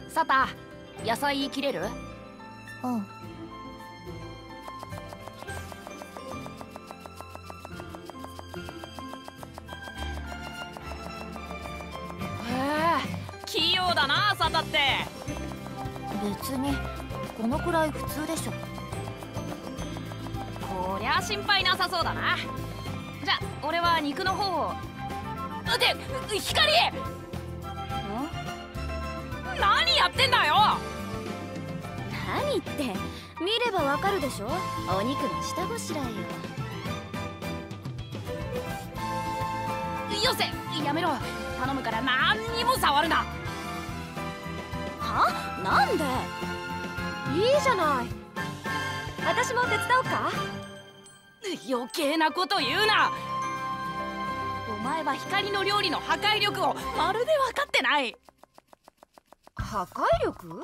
サタ、野菜切れる？ うん。 器用だなサタって。 別にこのくらい普通でしょ。 こりゃ心配なさそうだな。じゃあ俺は肉の方を。で、光！何やってんだよ。 何って見ればわかるでしょ。お肉の下ごしらえよ。 よせ、やめろ。頼むから何にも触るな。 は？なんで？いいじゃない。私も手伝おうか？ 余計なこと言うな。お前は光の料理の破壊力をまるで分かってない。 破壊力？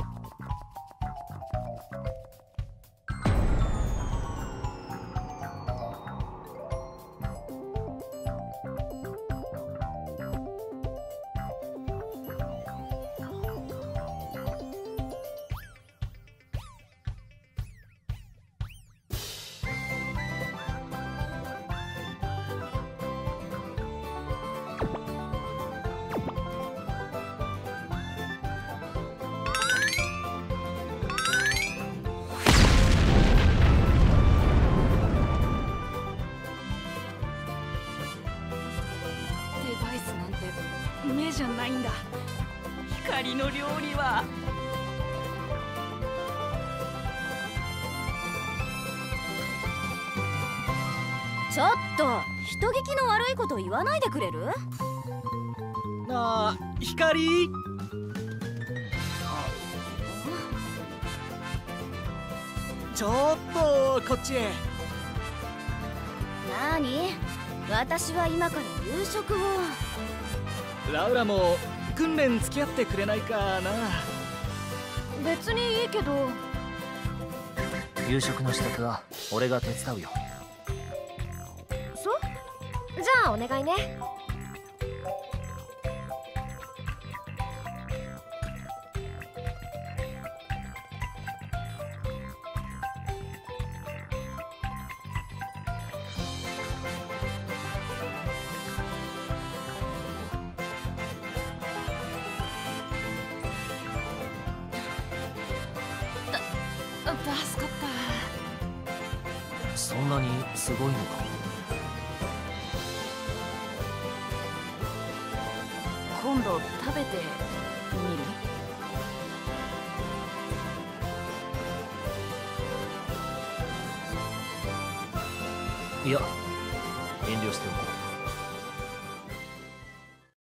目じゃないんだ。光の料理は。 ちょっと人聞きの悪いこと言わないでくれる？ ああ、光。ちょっとこっちへ。 なに？私は今から夕食を。 ラウラも訓練付き合ってくれないかな。 別にいいけど。 夕食の支度は俺が手伝うよ。 そう？じゃあお願いね。 助かった。 そんなにすごいのか？ 今度食べてみる？ いや、遠慮しておこう。